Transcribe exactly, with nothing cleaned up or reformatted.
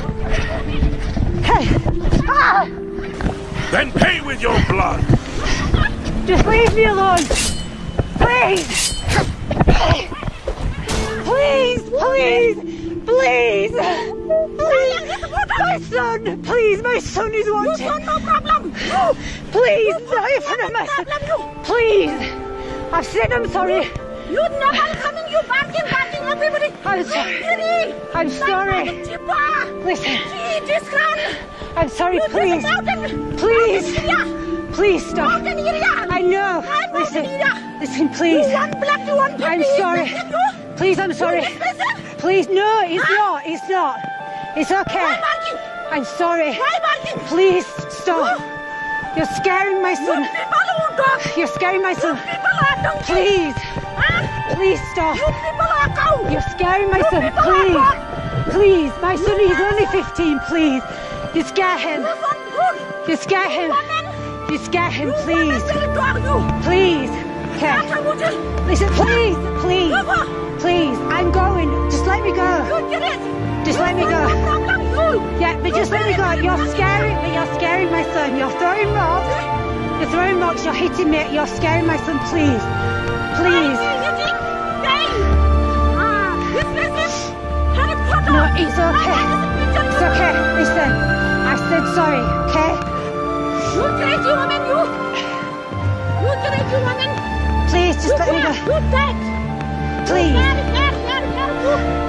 Okay. Ah! Then pay with your blood! Just leave me alone! Please! Please! Please! Please! Please! My son! Please! My son is wanted! You no problem! Please! Not in front of my son! Please! I've said I'm sorry! You never coming, you barking, barking, everybody! I'm sorry! I'm sorry! Listen! I'm sorry, please! Please! Please stop! I know! Listen! Listen, please! I'm sorry! Please, I'm sorry! Please, no, it's not! It's not! It's okay! I'm sorry! Please, stop! You're scaring my son! You're scaring my son! Please! Please stop! You're scaring my son! Please! Please! My son, he's only fifteen, please! You scare him! You scare him! You scare him, please! Please! Okay. Listen, please! Please! Please! I'm going! Just let me go! Just let me go! Yeah, but just let me go! You're scaring me! You're scaring my son! You're throwing rocks! You're throwing rocks! You're hitting me! You're scaring my son! Please! Please! No, it's okay! It's okay! Listen! I said sorry, okay? You crazy woman, you! You crazy woman! Please, just let me go! You dead! Please! Mad, mad, mad, mad, you!